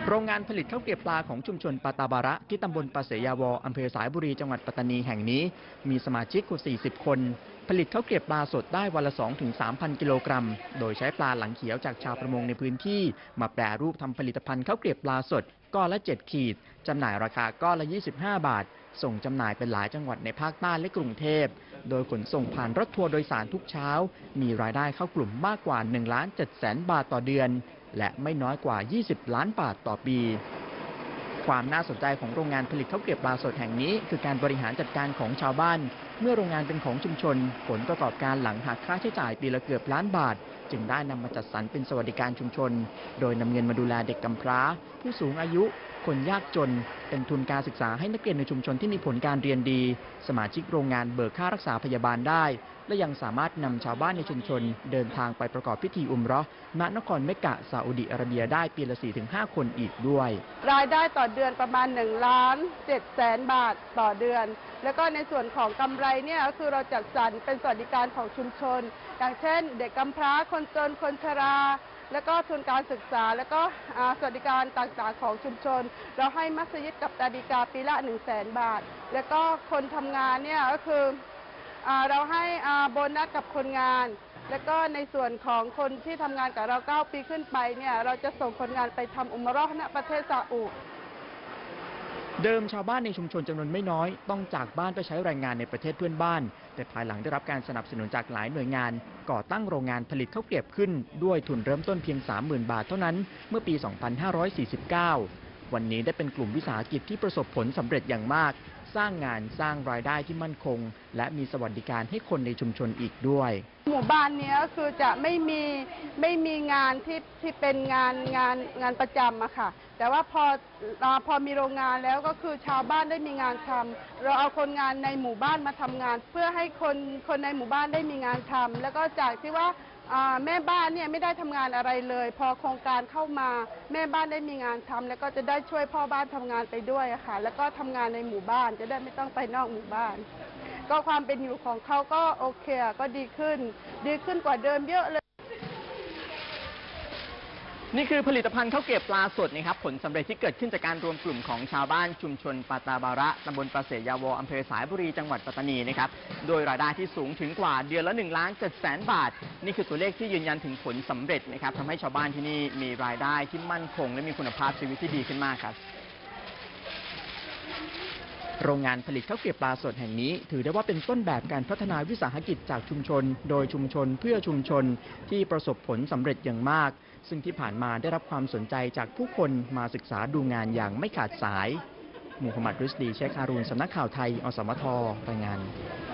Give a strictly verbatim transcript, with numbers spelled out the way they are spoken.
โรงงานผลิตข้าวเกรียบปลาของชุมชนปาตาบาระที่ตำบลปาเสยาวออำเภอสายบุรีจังหวัดปัตตานีแห่งนี้มีสมาชิกกว่าสี่สิบคนผลิตข้าวเกรียบปลาสดได้วันละ สองถึงสามพัน กิโลกรัมโดยใช้ปลาหลังเขียวจากชาวประมงในพื้นที่มาแปรรูปทำผลิตภัณฑ์ข้าวเกรียบปลาสดก้อนละเจ็ดขีดจำหน่ายราคาก้อนละยี่สิบห้าบาทส่งจำหน่ายเป็นหลายจังหวัดในภาคใต้และกรุงเทพโดยขนส่งผ่านรถทัวร์โดยสารทุกเช้ามีรายได้เข้ากลุ่มมากกว่า หนึ่งล้านเจ็ดแสน บาทต่อเดือนและไม่น้อยกว่า ยี่สิบ ล้านบาทต่อปีความน่าสนใจของโรงงานผลิตข้าวเกรียบปลาสดแห่งนี้คือการบริหารจัดการของชาวบ้านเมื่อโรงงานเป็นของชุมชนผลประกอบการหลังหักค่าใช้จ่ายปีละเกือบล้านบาทจึงได้นำมาจัดสรรเป็นสวัสดิการชุมชนโดยนำเงินมาดูแลเด็กกำพร้าผู้สูงอายุคนยากจนเป็นทุนการศึกษาให้นักเรียนในชุมชนที่มีผลการเรียนดีสมาชิกโรงงานเบิกค่ารักษาพยาบาลได้และยังสามารถนำชาวบ้านในชุมชนเดินทางไปประกอบพิธีอุมเราะห์ณนครเมกกะซาอุดิอาระเบียได้ปีละ สี่ถึงห้า คนอีกด้วยรายได้ต่อเดือนประมาณหนึ่งล้านเจ็ดแสนบาทต่อเดือนแล้วก็ในส่วนของกำไรเนี่ยก็คือเราจัดสรรเป็นสวัสดิการของชุมชนอย่างเช่นเด็กกำพร้าคนจนคนชราแล้วก็ทุนการศึกษาแล้วก็สวัสดิการต่างๆของชุมชนเราให้มัสยิดกับตาดีกาปีละหนึ่งแสนบาทแล้วก็คนทำงานเนี่ยก็คือเราให้โบนัสกับคนงานแล้วก็ในส่วนของคนที่ทำงานกับเราเก้าปีขึ้นไปเนี่ยเราจะส่งคนงานไปทำอุมเราะห์ณประเทศซาอุเดิมชาวบ้านในชุมชนจำนวนไม่น้อยต้องจากบ้านไปใช้แรงงานในประเทศเพื่อนบ้านแต่ภายหลังได้รับการสนับสนุนจากหลายหน่วยงานก่อตั้งโรงงานผลิตข้าวเกรียบขึ้นด้วยทุนเริ่มต้นเพียง สามหมื่น บาทเท่านั้นเมื่อปี สองพันห้าร้อยสี่สิบเก้า วันนี้ได้เป็นกลุ่มวิสาหกิจที่ประสบผลสำเร็จอย่างมากสร้างงานสร้างรายได้ที่มั่นคงและมีสวัสดิการให้คนในชุมชนอีกด้วยหมู่บ้านนี้คือจะไม่มีไม่มีงานที่ที่เป็นงานงานงานประจำอะค่ะแต่ว่าพอพอมีโรงงานแล้วก็คือชาวบ้านได้มีงานทำเราเอาคนงานในหมู่บ้านมาทำงานเพื่อให้คนคนในหมู่บ้านได้มีงานทำแล้วก็จากที่ว่าแม่บ้านเนี่ยไม่ได้ทำงานอะไรเลยพอโครงการเข้ามาแม่บ้านได้มีงานทำแล้วก็จะได้ช่วยพ่อบ้านทำงานไปด้วยอะค่ะแล้วก็ทำงานในหมู่บ้านจะได้ไม่ต้องไปนอกหมู่บ้านก็ความเป็นอยู่ของเขาก็โอเคก็ดีขึ้นดีขึ้นกว่าเดิมเยอะเลยนี่คือผลิตภัณฑ์ข้าวเกรียบปลาสดนะครับผลสำเร็จที่เกิดขึ้นจากการรวมกลุ่มของชาวบ้านชุมชนปาตาบาระตำบลปาเสยาวออำเภอสายบุรีจังหวัดปัตตานีนะครับโดยรายได้ที่สูงถึงกว่าเดือนละหนึ่งล้านเจ็ดแสนบาทนี่คือตัวเลขที่ยืนยันถึงผลสำเร็จนะครับทำให้ชาวบ้านที่นี่มีรายได้ที่มั่นคงและมีคุณภาพชีวิตที่ดีขึ้นมากครับโรงงานผลิตข้าวเกรียบปลาสดแห่งนี้ถือได้ว่าเป็นต้นแบบการพัฒนาวิสาหกิจจากชุมชนโดยชุมชนเพื่อชุมชนที่ประสบผลสำเร็จอย่างมากซึ่งที่ผ่านมาได้รับความสนใจจากผู้คนมาศึกษาดูงานอย่างไม่ขาดสายมูฮัมหมัด ริซดี เชค ฮารูน สำนักข่าวไทย อสมท รายงาน